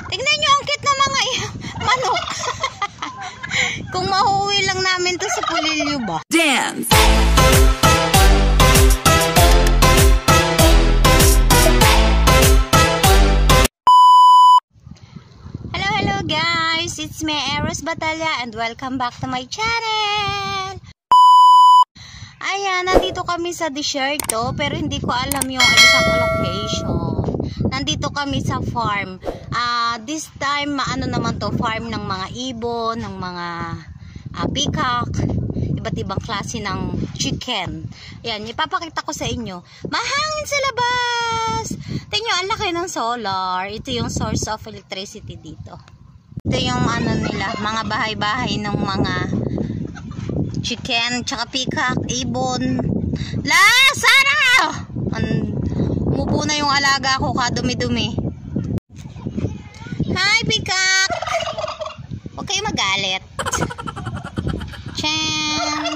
Tingnan nyo ang cute na mga manok. Kung mahuwi lang namin to sa Pulilio ba? Dance! Hello guys! It's me, Eros Batalla, and welcome back to my channel! Ayan, nandito kami sa Desierto, pero hindi ko alam yung exact location. Nandito kami sa farm. This time, ano naman to, farm ng mga ibon, ng mga peacock, iba't ibang klase ng chicken. Ayan, ipapakita ko sa inyo. Mahangin sa labas! Tingnan nyo, ang laki ng solar. Ito yung source of electricity dito. Ito yung ano nila, mga bahay-bahay ng mga chicken, tsaka peacock, ibon. La! Sara! Umupo na yung alaga ko, kadumi-dumi. Hi, peacock! Huwag kayo magalit. Chan!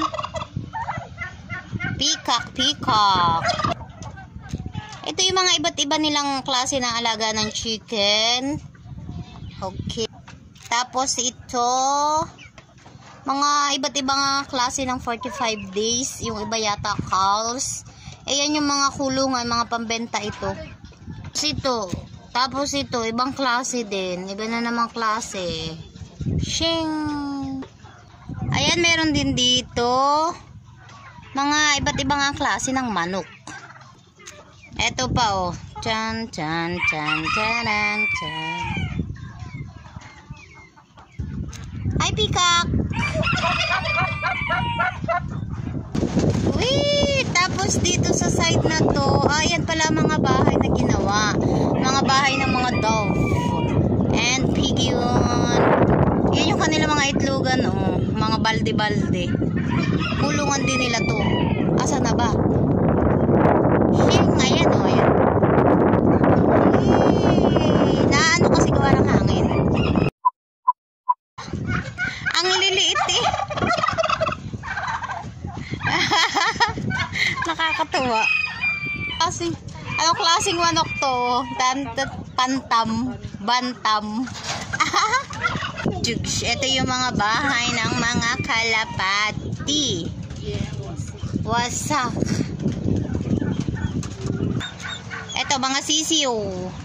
Peacock, peacock. Ito yung mga iba't iba nilang klase ng alaga ng chicken. Okay. Tapos ito, mga iba't ibang klase ng 45 days. Yung iba yata cows. Ayan yung mga kulungan, mga pambenta ito. Tapos ito, ibang klase din. Iba na namang klase. Shing! Ayan, meron din dito mga iba't ibang klase ng manok. Ito pa oh. Chan, chan, chan, chan, chan. Hi, peacock! Wait! Tapos dito sa side na to, ayan pala mga bahay na ginawa. Mga bahay ng mga dove. And piggy yun. Yan yung kanila mga itlogan, oh. Mga balde-balde. Kulungan din nila to. Asa na ba? Ayan, oh, ayan. Naano kasi gawa ng hangin. Ang liliit eh. Nakakatuwa. Kasi, anong klaseng manok to? Pantam, bantam. Jugs, ito yung mga bahay ng mga kalapati. Wasak. Ito, mga sisiyo.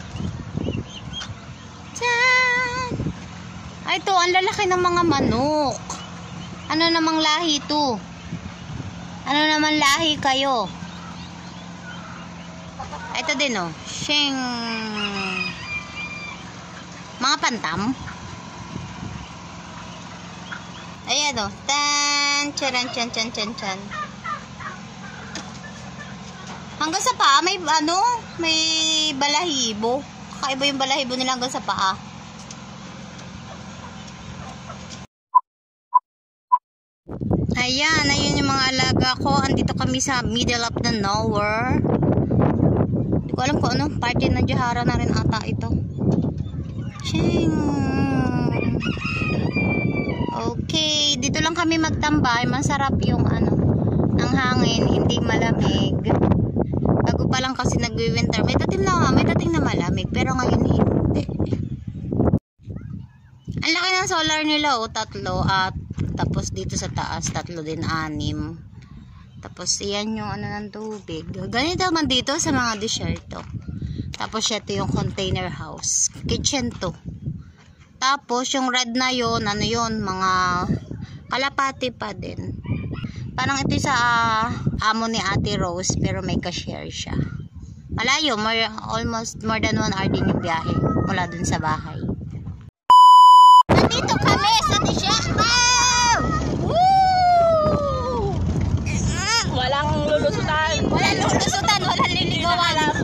Tiyan! Ay, ito, ang lalaki ng mga manok. Ano namang lahi to? Ano naman lahi kayo? Ito din, oh. Shing! Mga pantam. Ayan, oh. Tan! Charan, chan, chan, chan, chan. Hanggang sa paa, may balahibo. Kakaiba yung balahibo nila hanggang sa paa. Ayan, ayun yung mga alaga ko. Andito kami sa middle of the nowhere. Hindi ko alam kung ano, party ng Jahara na rin ata ito. Ching! Okay, dito lang kami magtambay. Masarap yung ng hangin, hindi malamig. Bago pa lang kasi nagwi-winter. May dating na malamig, pero ngayon hindi. Ang laki ng solar nila, oh, 3 at tapos dito sa taas 3 din, 6. Tapos iyan yung ng tubig. Ganito man dito sa mga desierto. Tapos ito yung container house. Kitchen to. Tapos yung red na yon, mga kalapati pa din. Parang ito sa amo ni Ate Rose, pero may cashier siya. Malayo, almost more than 1 hour din yung biyahe mula dun sa bahay. Nandito kami sa Desierto! Walang lulusutan. Walang lulusutan, walang liligawan.